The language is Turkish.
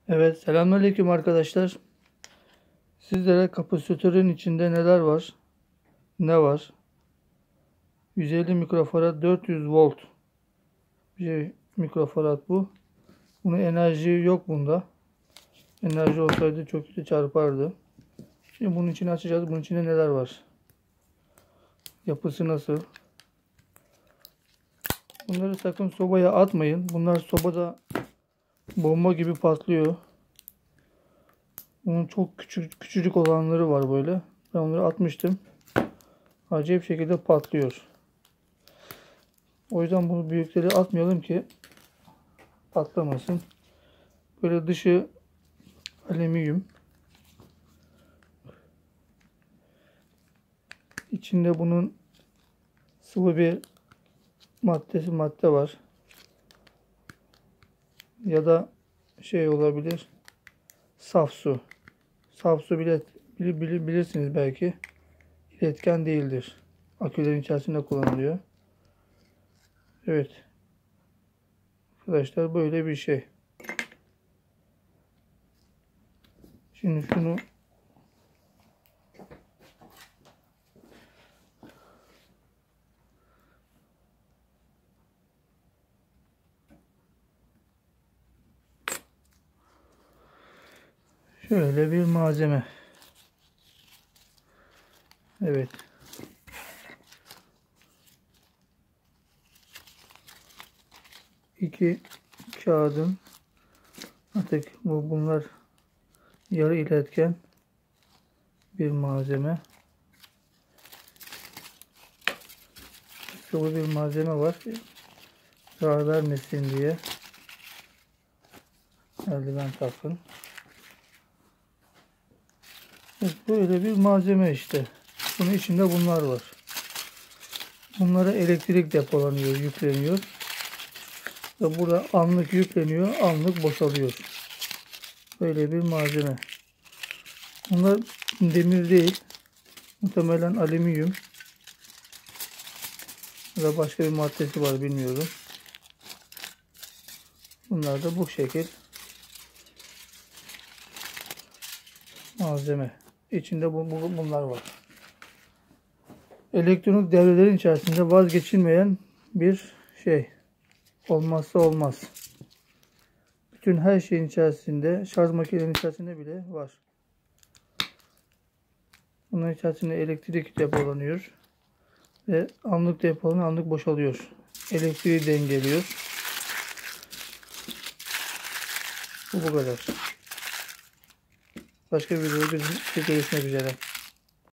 Evet, selamünaleyküm arkadaşlar. Sizlere kapasitörün içinde neler var? Ne var? 150 mikrofarad 400 volt bir mikrofarad bu. Bunun enerji yok bunda. Enerji olsaydı çok kötü çarpardı. Şimdi bunun içini açacağız. Bunun içinde neler var? Yapısı nasıl? Bunları sakın sobaya atmayın. Bunlar sobada bomba gibi patlıyor. Bunun çok küçücük olanları var böyle. Ben onları atmıştım. Acayip şekilde patlıyor. O yüzden bunu büyükleri atmayalım ki patlamasın. Böyle dışı alüminyum. İçinde bunun sıvı bir madde var. Ya da şey olabilir. Saf su. Saf su bilirsiniz belki. İletken değildir. Akülerin içerisinde kullanılıyor. Evet. Arkadaşlar böyle bir şey. Şimdi şunu şöyle bir malzeme. Evet. İki kağıdın artık bunlar yarı iletken bir malzeme. Sıvı bir malzeme var. Zarar vermesin diye eldiven takın. Evet, böyle bir malzeme işte. Bunun içinde bunlar var. Bunlara elektrik depolanıyor, yükleniyor. Ve burada anlık yükleniyor, anlık boşalıyor. Böyle bir malzeme. Bunlar demir değil. Muhtemelen alüminyum. Ya da başka bir maddesi var, bilmiyorum. Bunlar da bu şekil malzeme. İçinde bunlar var. Elektronik devrelerin içerisinde vazgeçilmeyen bir şey. Olmazsa olmaz. Bütün her şeyin içerisinde, şarj makinenin içerisinde bile var. Bunun içerisinde elektrik depolanıyor. Ve anlık depolanıyor, anlık boşalıyor. Elektriği dengeliyor. Bu kadar. Başka bir videoda görüşmek üzere.